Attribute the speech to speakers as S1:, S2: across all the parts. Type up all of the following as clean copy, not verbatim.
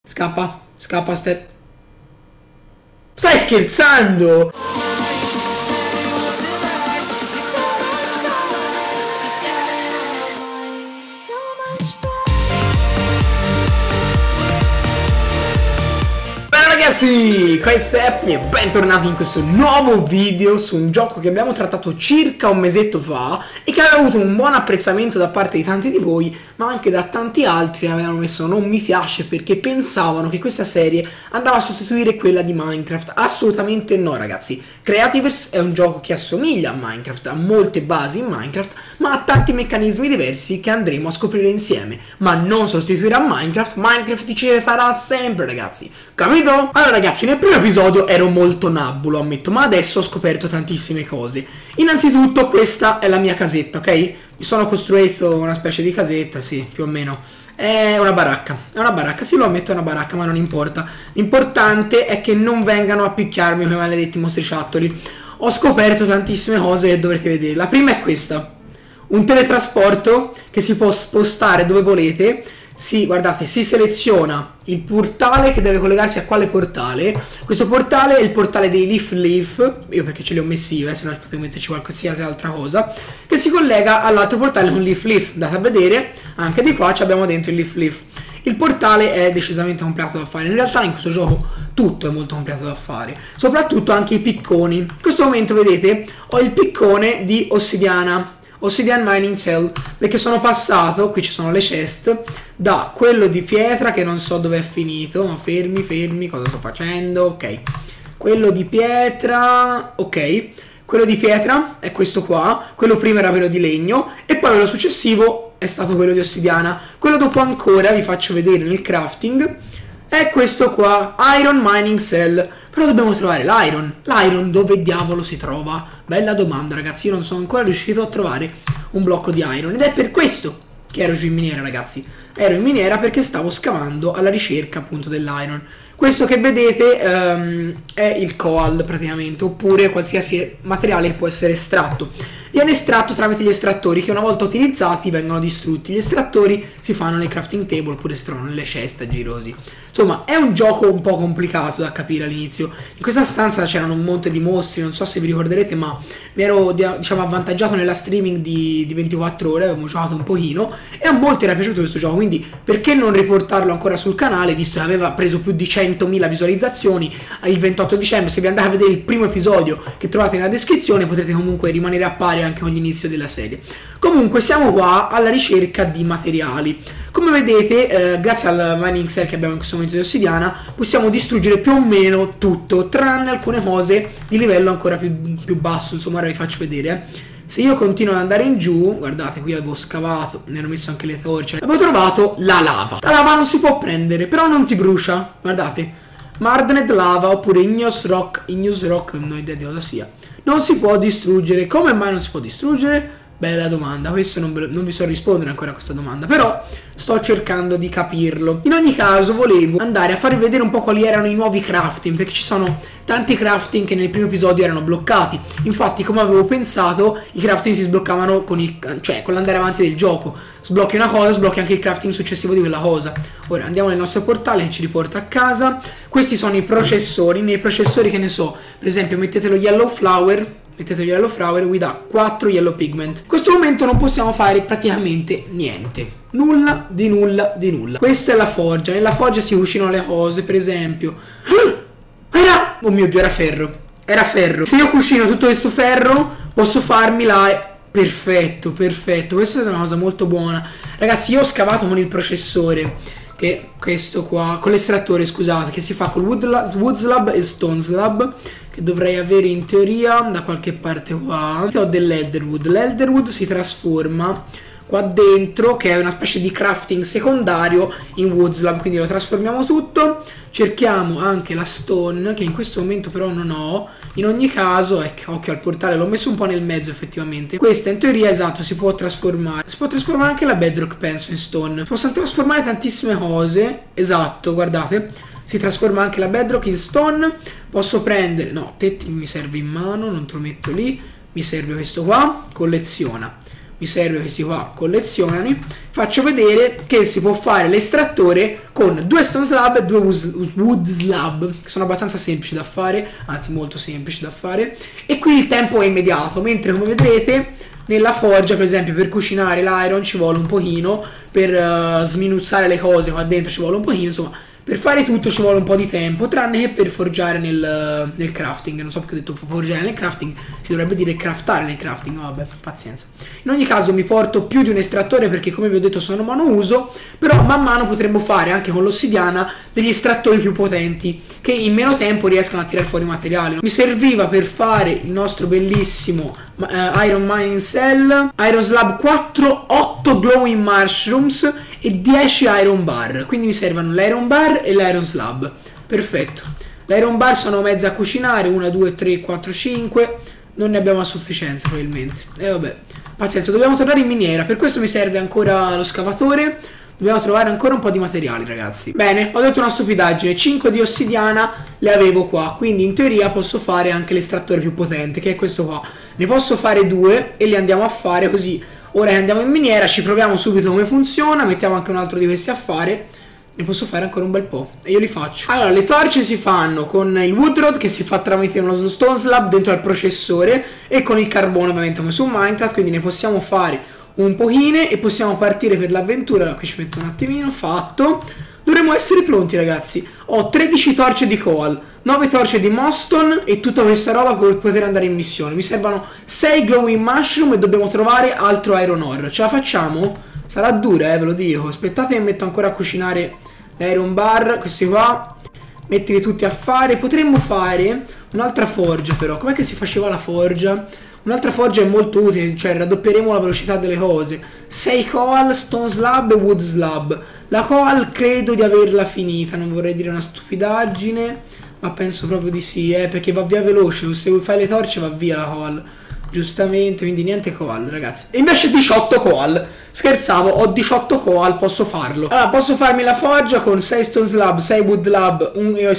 S1: Scappa, scappa, stai scherzando? Ragazzi, questo è Epni e bentornati in questo nuovo video su un gioco che abbiamo trattato circa un mesetto fa e che aveva avuto un buon apprezzamento da parte di tanti di voi, ma anche da tanti altri avevano messo non mi piace perché pensavano che questa serie andava a sostituire quella di Minecraft. Assolutamente no, ragazzi. Creativerse è un gioco che assomiglia a Minecraft, ha molte basi in Minecraft, ma ha tanti meccanismi diversi che andremo a scoprire insieme. Ma non sostituirà Minecraft, Minecraft ci sarà sempre, ragazzi. Capito? Allora ragazzi, nel primo episodio ero molto nabbulo, ammetto, ma adesso ho scoperto tantissime cose. Innanzitutto questa è la mia casetta, ok? Mi sono costruito una specie di casetta, sì, più o meno. È una baracca, sì, lo ammetto, è una baracca, ma non importa. L'importante è che non vengano a picchiarmi quei maledetti mostriciattoli. Ho scoperto tantissime cose che dovrete vedere. La prima è questa: un teletrasporto che si può spostare dove volete. Sì, guardate, si seleziona il portale che deve collegarsi a quale portale. Questo portale è il portale dei Leaf, io perché ce li ho messi io, se no potevo metterci qualsiasi altra cosa, che si collega all'altro portale con Leaf. Andate a vedere, anche di qua abbiamo dentro il Leaf. Il portale è decisamente complicato da fare. In realtà in questo gioco tutto è molto complicato da fare, soprattutto anche i picconi. In questo momento vedete ho il piccone di ossidiana, Obsidian Mining Cell, perché sono passato, qui ci sono le chest, da quello di pietra che non so dove è finito, ma fermi, cosa sto facendo? Ok, quello di pietra, ok, quello di pietra è questo qua, quello prima era quello di legno e poi quello successivo è stato quello di ossidiana. Quello dopo ancora, vi faccio vedere nel crafting, è questo qua, Iron Mining Cell. Però dobbiamo trovare l'Iron. L'Iron dove diavolo si trova? Bella domanda, ragazzi. Io non sono ancora riuscito a trovare un blocco di Iron. Ed è per questo che ero giù in miniera, ragazzi. Ero in miniera perché stavo scavando alla ricerca appunto dell'Iron. Questo che vedete è il coal praticamente, oppure qualsiasi materiale che può essere estratto. Viene estratto tramite gli estrattori che una volta utilizzati vengono distrutti. Gli estrattori si fanno nei crafting table oppure si trovano nelle ceste girosi. Insomma, è un gioco un po' complicato da capire all'inizio. In questa stanza c'erano un monte di mostri, non so se vi ricorderete, ma mi ero diciamo avvantaggiato nella streaming di 24 ore, avevamo giocato un pochino e a molti era piaciuto questo gioco, quindi perché non riportarlo ancora sul canale, visto che aveva preso più di 100.000 visualizzazioni il 28 dicembre. Se vi andate a vedere il primo episodio che trovate nella descrizione potrete comunque rimanere a pari anche con l'inizio della serie. Comunque siamo qua alla ricerca di materiali. Come vedete, grazie al mining cell che abbiamo in questo momento di ossidiana, possiamo distruggere più o meno tutto, tranne alcune cose di livello ancora più basso. Insomma, ora vi faccio vedere. Se io continuo ad andare in giù, guardate, qui avevo scavato, ne hanno messo anche le torce, avevo trovato la lava. La lava non si può prendere, però non ti brucia, guardate. Mardned lava oppure Igneous rock, non ho idea di cosa sia. Non si può distruggere. Come mai non si può distruggere? Bella domanda, questo non vi so rispondere ancora a questa domanda, però sto cercando di capirlo. In ogni caso volevo andare a farvi vedere un po' quali erano i nuovi crafting, perché ci sono tanti crafting che nel primo episodio erano bloccati. Infatti, come avevo pensato, i crafting si sbloccavano con l'andare avanti del gioco. Sblocchi una cosa, sblocchi anche il crafting successivo di quella cosa. Ora andiamo nel nostro portale che ci riporta a casa. Questi sono i processori. Nei processori, che ne so, per esempio mettete lo yellow flower, vi dà 4 yellow pigment. In questo momento non possiamo fare praticamente niente, nulla di nulla. Questa è la forgia, nella forgia si cucinano le cose, per esempio. Oh mio Dio, era ferro. Se io cucino tutto questo ferro posso farmi la... Perfetto, questa è una cosa molto buona. Ragazzi, io ho scavato con il processore, che questo qua, con l'estrattore, scusate, che si fa con wood slab e stone slab, che dovrei avere in teoria da qualche parte qua. Ho dell'elderwood. L'elderwood si trasforma qua dentro, che è una specie di crafting secondario in wood slab, quindi lo trasformiamo tutto. Cerchiamo anche la stone, che in questo momento però non ho. In ogni caso, ecco, occhio al portale, l'ho messo un po' nel mezzo effettivamente. Questa in teoria, esatto, si può trasformare. Si può trasformare anche la bedrock, penso, in stone. Possono trasformare tantissime cose. Esatto, guardate, si trasforma anche la bedrock in stone. Posso prendere, no, te mi serve in mano, non te lo metto lì. Mi serve questo qua, colleziona. mi serve questi qua, collezionali. Faccio vedere che si può fare l'estrattore con 2 stone slab e 2 wood slab, che sono abbastanza semplici da fare, anzi molto semplici da fare. E qui il tempo è immediato, mentre come vedrete nella forgia, per esempio, per cucinare l'iron ci vuole un pochino, per sminuzzare le cose qua dentro ci vuole un pochino, insomma, per fare tutto ci vuole un po' di tempo, tranne che per forgiare nel crafting. Non so perché ho detto forgiare nel crafting, si dovrebbe dire craftare nel crafting, vabbè, pazienza. In ogni caso mi porto più di un estrattore perché, come vi ho detto, sono monouso, però man mano potremmo fare anche con l'ossidiana degli estrattori più potenti che in meno tempo riescono a tirare fuori materiale. Mi serviva per fare il nostro bellissimo Iron Mining Cell, Iron Slab 4, 8 Glowing Mushrooms e 10 Iron Bar. Quindi mi servono l'Iron Bar e l'Iron Slab. Perfetto. L'Iron Bar sono mezza a cucinare, 1, 2, 3, 4, 5. Non ne abbiamo a sufficienza probabilmente. E vabbè, pazienza, dobbiamo tornare in miniera. Per questo mi serve ancora lo scavatore. Dobbiamo trovare ancora un po' di materiali, ragazzi. Bene, ho detto una stupidaggine. 5 di ossidiana le avevo qua, quindi in teoria posso fare anche l'estrattore più potente, che è questo qua. Ne posso fare 2 e li andiamo a fare così. Ora che andiamo in miniera ci proviamo subito come funziona. Mettiamo anche un altro di questi a fare. Ne posso fare ancora un bel po' e io li faccio. Allora, le torce si fanno con il wood rod, che si fa tramite uno stone slab dentro al processore, e con il carbone, ovviamente come su Minecraft. Quindi ne possiamo fare un pochino e possiamo partire per l'avventura. Allora, qui ci metto un attimino. Fatto. Dovremmo essere pronti, ragazzi. Ho 13 torce di coal, 9 torce di mostone e tutta questa roba per poter andare in missione. Mi servono 6 glowing mushroom e dobbiamo trovare altro iron ore. Ce la facciamo? Sarà dura, ve lo dico. Aspettate che metto ancora a cucinare l'iron bar, questi qua. Mettili tutti a fare. Potremmo fare un'altra forgia, però. Com'è che si faceva la forgia? Un'altra forgia è molto utile, cioè raddoppieremo la velocità delle cose. 6 coal, stone slab e wood slab. La coal credo di averla finita, non vorrei dire una stupidaggine, ma penso proprio di sì, perché va via veloce. Se fai le torce va via la coal, giustamente, quindi niente coal, ragazzi. E invece 18 coal. Scherzavo, ho 18 coal, posso farlo. Allora, posso farmi la forgia con 6 stone slab, 6 wood slab,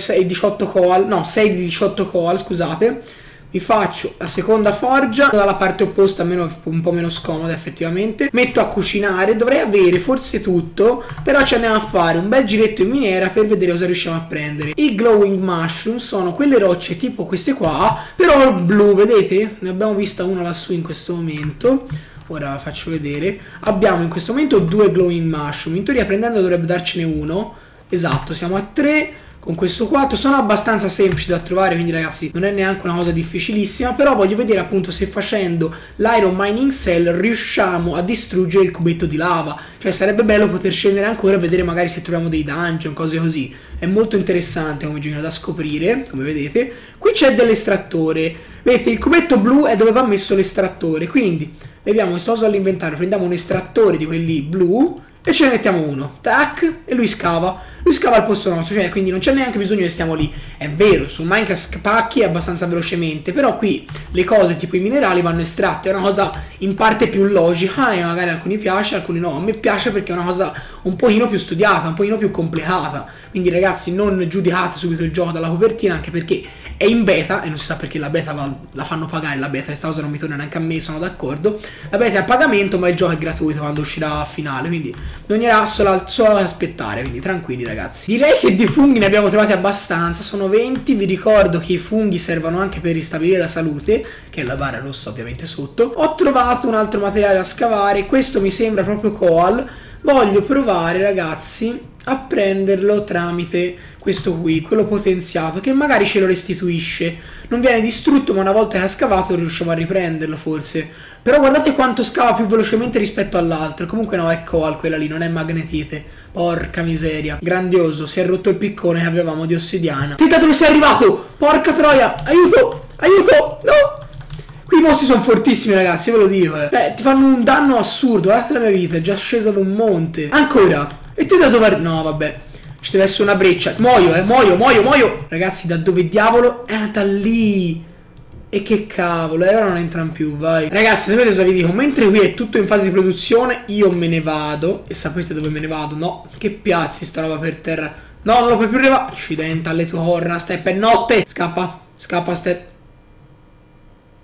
S1: 18 coal, no, 6 di 18 coal, scusate. Mi faccio la seconda forgia dalla parte opposta, un po' meno scomoda effettivamente. Metto a cucinare, dovrei avere forse tutto, però ci andiamo a fare un bel giretto in miniera per vedere cosa riusciamo a prendere. I glowing mushroom sono quelle rocce tipo queste qua, però blu, vedete? Ne abbiamo vista una lassù in questo momento. Ora la faccio vedere. Abbiamo in questo momento 2 glowing mushroom. In teoria prendendo dovrebbe darcene uno. Esatto, siamo a 3. Con questo 4 sono abbastanza semplici da trovare, quindi ragazzi non è neanche una cosa difficilissima, però voglio vedere appunto se facendo l'Iron Mining Cell riusciamo a distruggere il cubetto di lava. Cioè sarebbe bello poter scendere ancora e vedere magari se troviamo dei dungeon, cose così. È molto interessante come gioco da scoprire, come vedete. Qui c'è dell'estrattore, vedete il cubetto blu è dove va messo l'estrattore, quindi leviamo questo coso all'inventario, prendiamo un estrattore di quelli blu e ce ne mettiamo uno, tac, e lui scava. Lui scava al posto nostro, cioè quindi non c'è neanche bisogno che stiamo lì. È vero, su Minecraft spacchi abbastanza velocemente, però qui le cose tipo i minerali vanno estratte. È una cosa in parte più logica e magari a alcuni piace, a alcuni no. A me piace perché è una cosa un pochino più studiata, un pochino più complicata. Quindi ragazzi non giudicate subito il gioco dalla copertina, anche perché è in beta e non si sa perché la beta la fanno pagare. La beta, questa cosa non mi torna neanche a me, sono d'accordo. La beta è a pagamento, ma il gioco è gratuito quando uscirà a finale, quindi bisognerà solo aspettare, quindi tranquilli ragazzi. Direi che di funghi ne abbiamo trovati abbastanza, sono 20. Vi ricordo che i funghi servono anche per ristabilire la salute, che è la barra rossa ovviamente sotto. Ho trovato un altro materiale da scavare, questo mi sembra proprio coal. Voglio provare ragazzi a prenderlo tramite questo qui, quello potenziato, che magari ce lo restituisce. Non viene distrutto, ma una volta che ha scavato riusciamo a riprenderlo forse. Però guardate quanto scava più velocemente rispetto all'altro. Comunque no, è coal quella lì, non è magnetite. Porca miseria, grandioso, si è rotto il piccone che avevamo di ossidiana. Senta dove sei arrivato, porca troia, aiuto, aiuto, no. Qui i mostri sono fortissimi ragazzi, io ve lo dico. Ti fanno un danno assurdo, guardate la mia vita, è già scesa da un monte. Ancora, e te da dove... No vabbè, ci deve essere una breccia. Muoio, muoio. Ragazzi, da dove diavolo? Da lì. E che cavolo, ora non entrano più, vai. Ragazzi, sapete cosa vi dico? Mentre qui è tutto in fase di produzione, io me ne vado. E sapete dove me ne vado? No, che piazzi sta roba per terra. No, non lo puoi più levare. Accidenta alle tue corna, Step, è notte. Scappa, scappa, Step.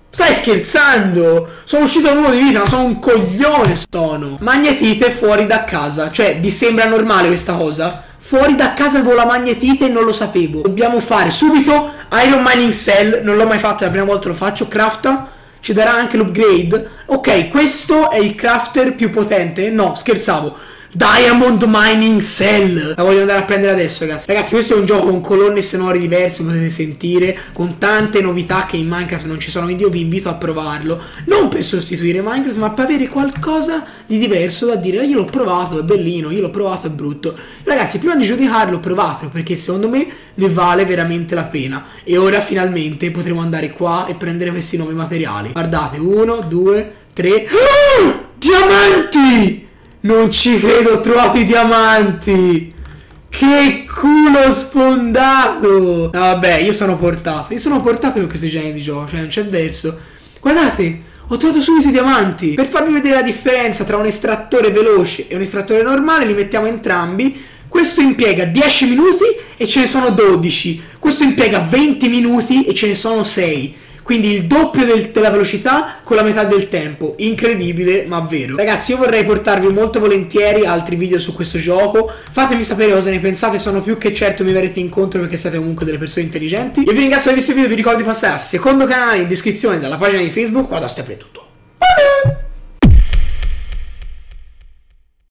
S1: Stai scherzando? Sono uscito da uno di vita, ma sono un coglione. Sono magnetite fuori da casa. Cioè, vi sembra normale questa cosa? Fuori da casa avevo la magnetite e non lo sapevo. Dobbiamo fare subito Iron Mining Cell. Non l'ho mai fatto, è la prima volta lo faccio. Crafta. Ci darà anche l'upgrade. Ok, questo è il crafter più potente. No, scherzavo. Diamond Mining Cell. La voglio andare a prendere adesso, ragazzi. Ragazzi, questo è un gioco con colonne sonore diverse, potete sentire, con tante novità che in Minecraft non ci sono, quindi io vi invito a provarlo. Non per sostituire Minecraft, ma per avere qualcosa di diverso da dire. Io l'ho provato, è bellino, io l'ho provato, è brutto. Ragazzi, prima di giudicarlo, provatelo, perché secondo me ne vale veramente la pena. E ora finalmente potremo andare qua e prendere questi nuovi materiali. Guardate, 1, 2, 3. Oh! Diamanti! Non ci credo, ho trovato i diamanti! Che culo sfondato! No, vabbè, io sono portato per questi generi di gioco, cioè non c'è verso. Guardate, ho trovato subito i diamanti. Per farvi vedere la differenza tra un estrattore veloce e un estrattore normale, li mettiamo entrambi. Questo impiega 10 minuti e ce ne sono 12. Questo impiega 20 minuti e ce ne sono 6. Quindi il doppio della velocità con la metà del tempo. Incredibile, ma vero. Ragazzi, io vorrei portarvi molto volentieri altri video su questo gioco. Fatemi sapere cosa ne pensate. Sono più che certo mi verrete incontro, perché siete comunque delle persone intelligenti. Io vi ringrazio per aver visto il video. Vi ricordo di passare al secondo canale in descrizione dalla pagina di Facebook. Guarda, sempre tutto.